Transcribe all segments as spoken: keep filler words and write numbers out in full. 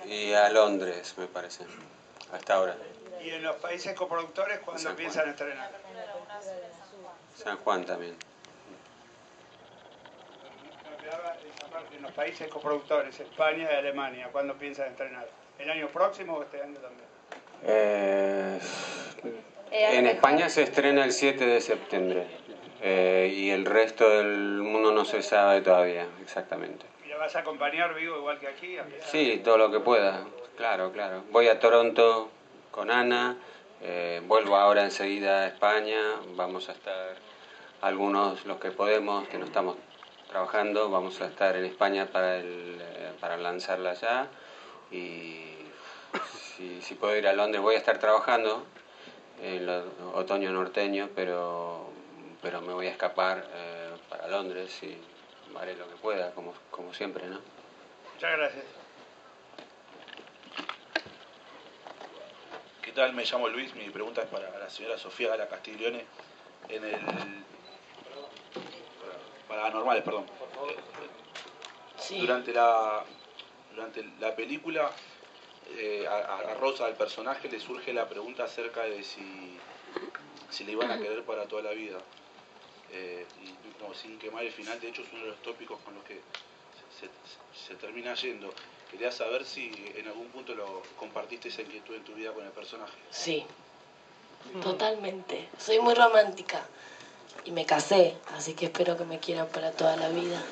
y a Londres, me parece, hasta ahora. ¿Y en los países coproductores cuándo San piensan Juan. estrenar? San Juan también. En los países coproductores, España y Alemania, ¿cuándo piensan estrenar? ¿El año próximo o este año también? Eh, en España se estrena el siete de septiembre eh, y el resto del mundo no se sabe todavía exactamente. ¿Y la vas a acompañar, Vigo, igual que aquí? Sí, todo lo que pueda, claro, claro. Voy a Toronto con Ana, eh, vuelvo ahora enseguida a España, vamos a estar algunos, los que podemos, que no estamos trabajando, vamos a estar en España para, el, eh, para lanzarla allá y si, si puedo ir a Londres voy a estar trabajando en el otoño norteño, pero, pero me voy a escapar eh, para Londres y haré lo que pueda, como, como siempre, ¿no? Muchas gracias. ¿Qué tal? Me llamo Luis, mi pregunta es para la señora Sofía Gala Castiglione. En el... Para Anormales, perdón. Sí. Durante la, durante la película, eh, a, a Rosa, al personaje, le surge la pregunta acerca de si, si le iban a querer para toda la vida. Eh, y no, sin quemar el final, de hecho es uno de los tópicos con los que se, se, se termina yendo. Quería saber si en algún punto lo compartiste esa inquietud en tu vida con el personaje. Sí, totalmente. Soy muy romántica y me casé, así que espero que me quieran para toda la vida.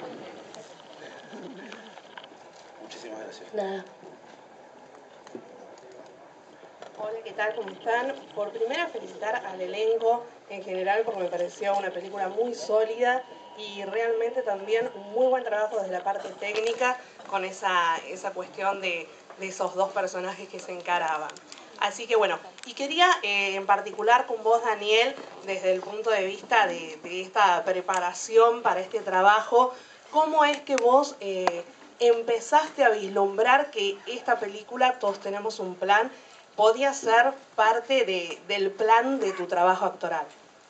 Muchísimas gracias. Nada. Hola, ¿qué tal? ¿Cómo están? Por primera, felicitar al elenco en general porque me pareció una película muy sólida y realmente también un muy buen trabajo desde la parte técnica con esa, esa cuestión de, de esos dos personajes que se encaraban. Así que bueno, y quería eh, en particular con vos, Daniel, desde el punto de vista de, de esta preparación para este trabajo, ¿cómo es que vos eh, empezaste a vislumbrar que esta película, Todos tenemos un plan, podía ser parte de, del plan de tu trabajo actoral?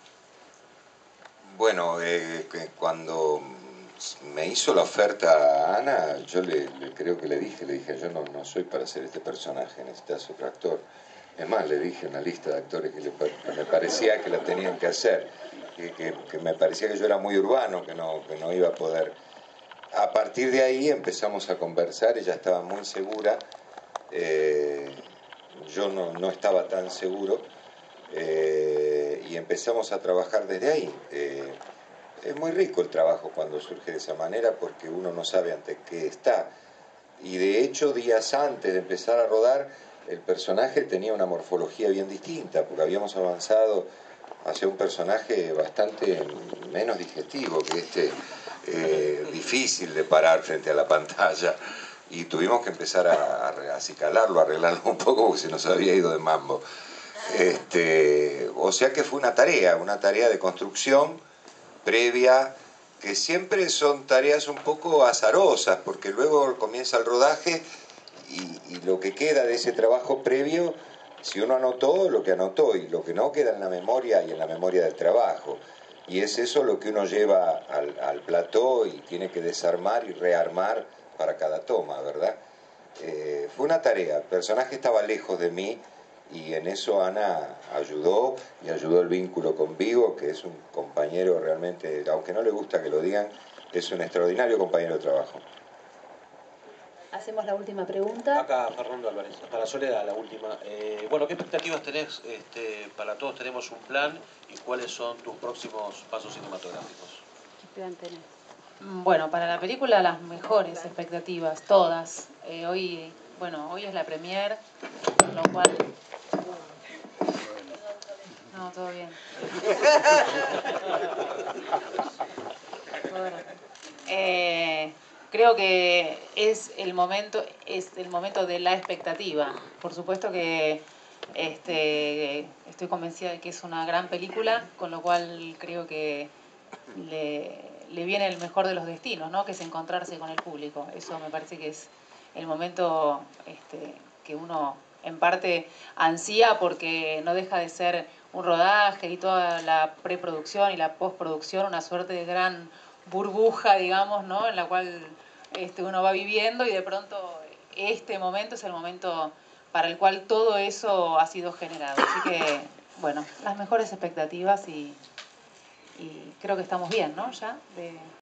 Bueno, eh, que cuando me hizo la oferta a Ana, yo le, le creo que le dije, le dije, yo no, no soy para hacer este personaje, necesitas otro actor. Es más, le dije una lista de actores que, le, que me parecía que la tenían que hacer, que, que, que me parecía que yo era muy urbano, que no, que no iba a poder. A partir de ahí empezamos a conversar, ella estaba muy segura, eh, yo no, no estaba tan seguro, eh, y empezamos a trabajar desde ahí. Eh, es muy rico el trabajo cuando surge de esa manera porque uno no sabe ante qué está. Y de hecho, días antes de empezar a rodar, el personaje tenía una morfología bien distinta, porque habíamos avanzado hacia un personaje bastante menos digestivo que este, eh, difícil de parar frente a la pantalla. Y tuvimos que empezar a, a acicalarlo, a arreglarlo un poco, porque se nos había ido de mambo. Este, o sea que fue una tarea, una tarea de construcción previa, que siempre son tareas un poco azarosas, porque luego comienza el rodaje y, y lo que queda de ese trabajo previo, si uno anotó, lo que anotó, y lo que no queda en la memoria y en la memoria del trabajo. Y es eso lo que uno lleva al, al plató y tiene que desarmar y rearmar para cada toma, ¿verdad? Eh, fue una tarea, el personaje estaba lejos de mí, y en eso Ana ayudó, y ayudó el vínculo con Vigo, que es un compañero realmente, aunque no le gusta que lo digan, es un extraordinario compañero de trabajo. Hacemos la última pregunta. Acá Fernando Álvarez, para Soledad la última. Eh, bueno, ¿qué expectativas tenés este, para Todos tenemos un plan y cuáles son tus próximos pasos cinematográficos? ¿Qué plan tenés? Bueno, para la película las mejores expectativas, todas. Eh, hoy, bueno, hoy es la premier, lo cual... No, todo bien. Bueno, eh, creo que es el momento, es el momento de la expectativa. Por supuesto que este, estoy convencida de que es una gran película, con lo cual creo que le, le viene el mejor de los destinos, ¿no? Que es encontrarse con el público. Eso me parece que es el momento este, que uno en parte ansía, porque no deja de ser un rodaje y toda la preproducción y la postproducción, una suerte de gran burbuja, digamos, ¿no? En la cual este, uno va viviendo y de pronto este momento es el momento para el cual todo eso ha sido generado. Así que, bueno, las mejores expectativas y, y creo que estamos bien, ¿no? Ya de